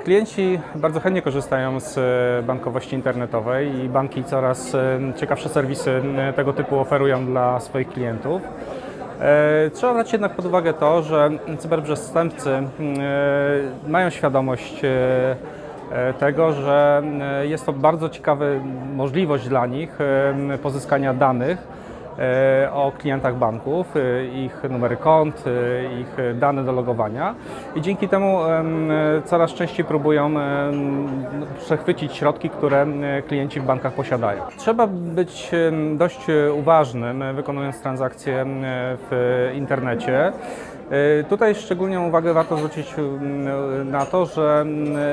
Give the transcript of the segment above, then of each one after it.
Klienci bardzo chętnie korzystają z bankowości internetowej i banki coraz ciekawsze serwisy tego typu oferują dla swoich klientów. Trzeba brać jednak pod uwagę to, że cyberprzestępcy mają świadomość tego, że jest to bardzo ciekawa możliwość dla nich pozyskania danych o klientach banków, ich numery kont, ich dane do logowania i dzięki temu coraz częściej próbują przechwycić środki, które klienci w bankach posiadają. Trzeba być dość uważnym, wykonując transakcje w internecie. Tutaj szczególną uwagę warto zwrócić na to, że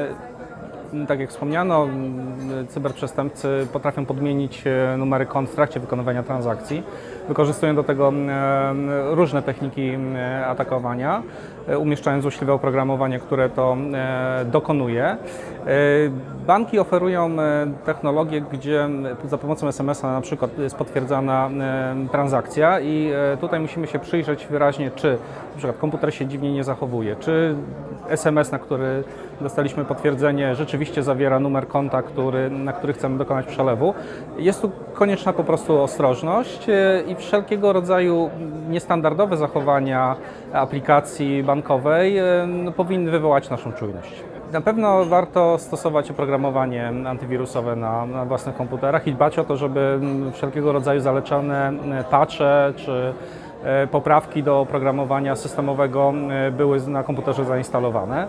tak jak wspomniano, cyberprzestępcy potrafią podmienić numery kont w trakcie wykonywania transakcji. Wykorzystują do tego różne techniki atakowania, umieszczając złośliwe oprogramowanie, które to dokonuje. Banki oferują technologię, gdzie za pomocą SMS-a na przykład jest potwierdzana transakcja i tutaj musimy się przyjrzeć wyraźnie, czy na przykład komputer się dziwnie nie zachowuje, czy SMS, na który dostaliśmy potwierdzenie, rzeczywiście zawiera numer konta, na który chcemy dokonać przelewu. Jest tu konieczna po prostu ostrożność i wszelkiego rodzaju niestandardowe zachowania aplikacji bankowej powinny wywołać naszą czujność. Na pewno warto stosować oprogramowanie antywirusowe na własnych komputerach i dbać o to, żeby wszelkiego rodzaju zalecane patche czy poprawki do oprogramowania systemowego były na komputerze zainstalowane.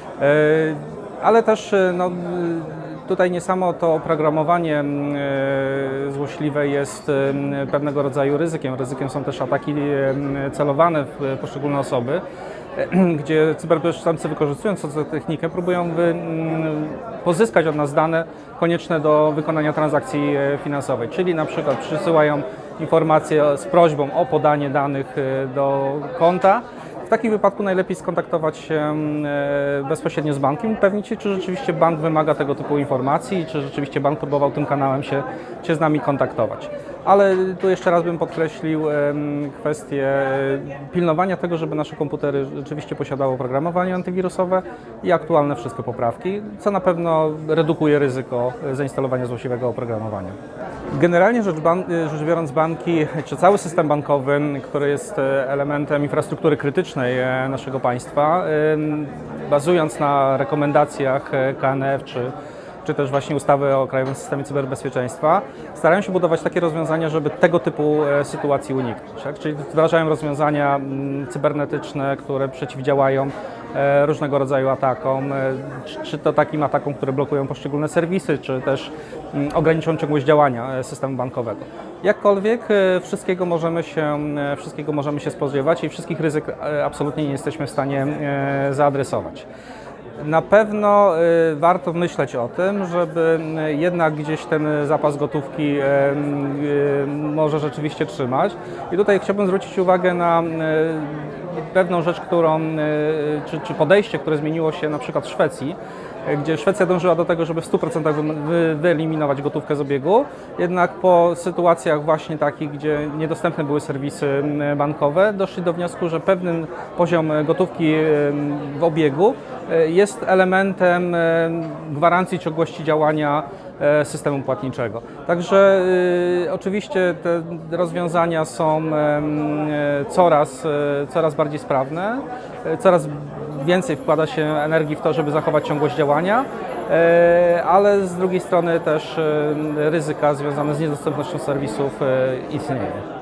Ale też tutaj nie samo to oprogramowanie złośliwe jest pewnego rodzaju ryzykiem. Ryzykiem są też ataki celowane w poszczególne osoby, gdzie cyberprzestępcy, wykorzystując tę technikę, próbują pozyskać od nas dane konieczne do wykonania transakcji finansowej, czyli na przykład przysyłają informacje z prośbą o podanie danych do konta. W takim wypadku najlepiej skontaktować się bezpośrednio z bankiem i upewnić się, czy rzeczywiście bank wymaga tego typu informacji i czy rzeczywiście bank próbował tym kanałem się z nami kontaktować. Ale tu jeszcze raz bym podkreślił kwestię pilnowania tego, żeby nasze komputery rzeczywiście posiadały oprogramowanie antywirusowe i aktualne wszystkie poprawki, co na pewno redukuje ryzyko zainstalowania złośliwego oprogramowania. Generalnie rzecz biorąc, banki, czy cały system bankowy, który jest elementem infrastruktury krytycznej naszego państwa, bazując na rekomendacjach KNF czy też właśnie ustawy o Krajowym Systemie Cyberbezpieczeństwa, starają się budować takie rozwiązania, żeby tego typu sytuacji uniknąć. Tak? Czyli wdrażają rozwiązania cybernetyczne, które przeciwdziałają różnego rodzaju atakom, czy to takim atakom, które blokują poszczególne serwisy, czy też ograniczą ciągłość działania systemu bankowego. Jakkolwiek wszystkiego możemy się spodziewać i wszystkich ryzyk absolutnie nie jesteśmy w stanie zaadresować. Na pewno warto myśleć o tym, żeby jednak gdzieś ten zapas gotówki może rzeczywiście trzymać. I tutaj chciałbym zwrócić uwagę na pewną rzecz, czy podejście, które zmieniło się na przykład w Szwecji, gdzie Szwecja dążyła do tego, żeby w 100% wyeliminować gotówkę z obiegu, jednak po sytuacjach właśnie takich, gdzie niedostępne były serwisy bankowe, doszli do wniosku, że pewien poziom gotówki w obiegu jest elementem gwarancji ciągłości działania systemu płatniczego. Także oczywiście te rozwiązania są coraz bardziej sprawne, coraz więcej wkłada się energii w to, żeby zachować ciągłość działania, ale z drugiej strony też ryzyka związane z niedostępnością serwisów istnieją.